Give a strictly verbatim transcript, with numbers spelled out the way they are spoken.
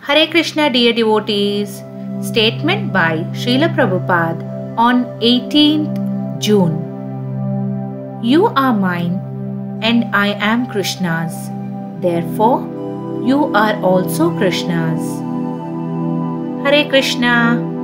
Hare Krishna, dear devotees. Statement by Srila Prabhupada on eighteenth June. You are mine and I am Krishna's. Therefore, you are also Krishna's. Hare Krishna.